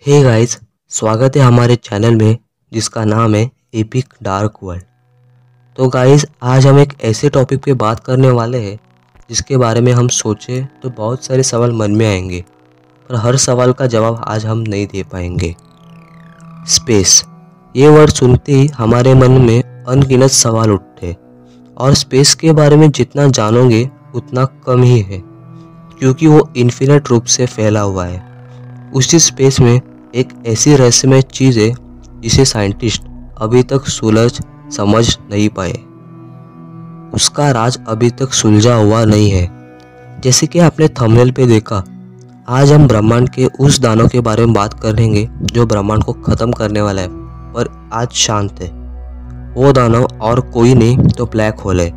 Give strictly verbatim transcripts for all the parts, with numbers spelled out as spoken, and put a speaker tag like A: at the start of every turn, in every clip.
A: Hey guys, स्वागत है हमारे चैनल में जिसका नाम है एपिक डार्क वर्ल्ड। तो गाइस, आज हम एक ऐसे टॉपिक पे बात करने वाले हैं जिसके बारे में हम सोचे तो बहुत सारे सवाल मन में आएंगे, पर हर सवाल का जवाब आज हम नहीं दे पाएंगे। स्पेस, ये वर्ड सुनते ही हमारे मन में अनगिनत सवाल उठते, और स्पेस के बारे में जितना जानोगे उतना कम ही है, क्योंकि वो इन्फिनिट रूप से फैला हुआ है। उसी स्पेस में एक ऐसी रहस्यमय चीज़ है जिसे साइंटिस्ट अभी तक सुलझ समझ नहीं पाए। उसका राज अभी तक सुलझा हुआ नहीं है। जैसे कि आपने थंबनेल पे देखा, आज हम ब्रह्मांड के उस दानव के बारे में बात करेंगे जो ब्रह्मांड को ख़त्म करने वाला है, पर आज शांत है। वो दानव और कोई नहीं तो ब्लैक होल है।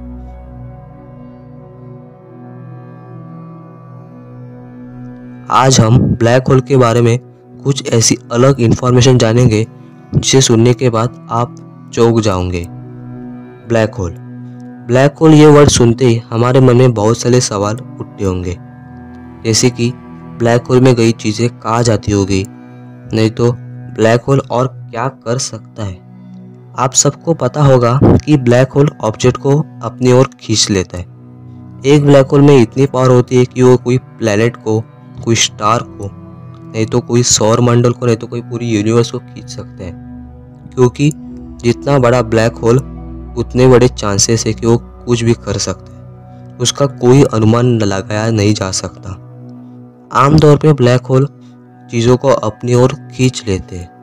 A: आज हम ब्लैक होल के बारे में कुछ ऐसी अलग इन्फॉर्मेशन जानेंगे जिसे सुनने के बाद आप चौंक जाओगे। ब्लैक होल ब्लैक होल ये वर्ड सुनते ही हमारे मन में बहुत सारे सवाल उठते होंगे, जैसे कि ब्लैक होल में गई चीज़ें कहाँ जाती होगी, नहीं तो ब्लैक होल और क्या कर सकता है। आप सबको पता होगा कि ब्लैक होल ऑब्जेक्ट को अपनी ओर खींच लेता है। एक ब्लैक होल में इतनी पावर होती है कि वो कोई प्लेनेट को, कोई स्टार को, नहीं तो कोई सौर मंडल को, नहीं तो कोई पूरी यूनिवर्स को खींच सकते हैं। क्योंकि जितना बड़ा ब्लैक होल उतने बड़े चांसेस है कि वो कुछ भी कर सकता है। उसका कोई अनुमान लगाया नहीं जा सकता। आमतौर पे ब्लैक होल चीज़ों को अपनी ओर खींच लेते हैं,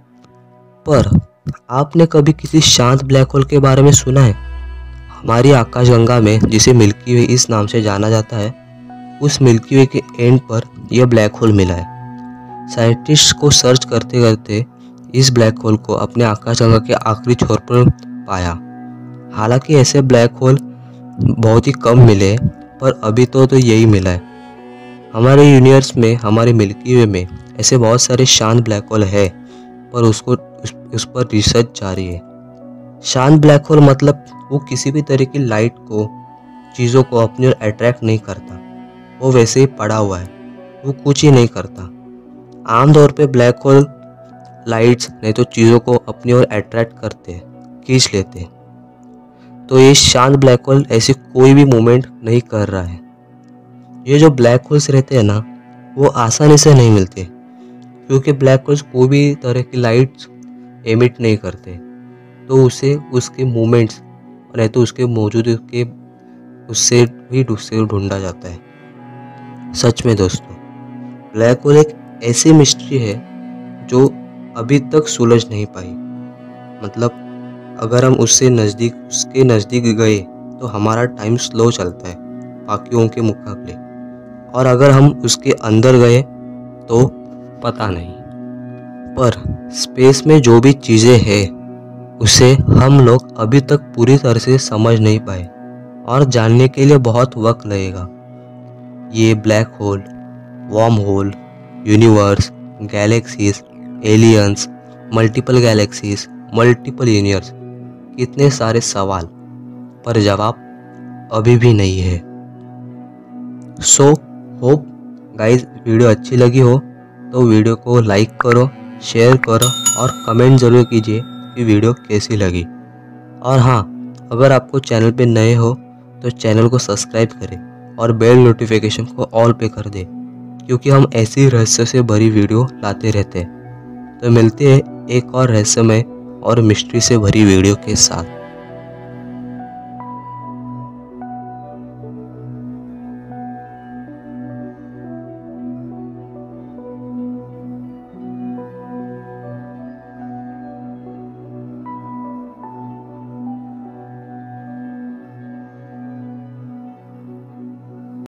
A: पर आपने कभी किसी शांत ब्लैक होल के बारे में सुना है? हमारी आकाशगंगा में, जिसे मिल्की वे इस नाम से जाना जाता है, उस मिल्की वे के एंड पर यह ब्लैक होल मिला है। साइंटिस्ट को सर्च करते करते इस ब्लैक होल को अपने आकाशगंगा के आखिरी छोर पर पाया। हालांकि ऐसे ब्लैक होल बहुत ही कम मिले, पर अभी तो तो यही मिला है। हमारे यूनिवर्स में, हमारे मिल्की वे में ऐसे बहुत सारे शांत ब्लैक होल है, पर उसको उस, उस पर रिसर्च जारी है। शांत ब्लैक होल मतलब वो किसी भी तरह की लाइट को, चीज़ों को अपनी ओर अट्रैक्ट नहीं करता। वो वैसे ही पड़ा हुआ है, वो कुछ ही नहीं करता। आमतौर पे ब्लैक होल लाइट्स, नहीं तो चीज़ों को अपनी ओर अट्रैक्ट करते हैं, खींच लेते हैं। तो ये शांत ब्लैक होल ऐसी कोई भी मूवमेंट नहीं कर रहा है। ये जो ब्लैक होल्स रहते हैं ना, वो आसानी से नहीं मिलते, क्योंकि ब्लैक होल्स कोई भी तरह की लाइट्स एमिट नहीं करते। तो उसे उसके मूवमेंट्स, नहीं तो उसके मौजूद के उससे भी उससे ढूंढा जाता है। सच में दोस्तों, ब्लैक होल एक ऐसी मिस्ट्री है जो अभी तक सुलझ नहीं पाई। मतलब अगर हम उससे नज़दीक उसके नज़दीक गए तो हमारा टाइम स्लो चलता है बाकियों के मुकाबले, और अगर हम उसके अंदर गए तो पता नहीं। पर स्पेस में जो भी चीज़ें हैं उसे हम लोग अभी तक पूरी तरह से समझ नहीं पाए, और जानने के लिए बहुत वक्त लगेगा। ये black hole, wormhole, universe, galaxies, aliens, multiple galaxies, multiple universe, कितने सारे सवाल, पर जवाब अभी भी नहीं है। सो होप गाइस, वीडियो अच्छी लगी हो तो वीडियो को लाइक करो, शेयर करो और कमेंट ज़रूर कीजिए कि वीडियो कैसी लगी। और हाँ, अगर आपको चैनल पे नए हो तो चैनल को सब्सक्राइब करें और बेल नोटिफिकेशन को ऑल पे कर दें, क्योंकि हम ऐसी रहस्य से भरी वीडियो लाते रहते हैं। तो मिलते हैं एक और रहस्यमय और मिस्ट्री से भरी वीडियो के साथ।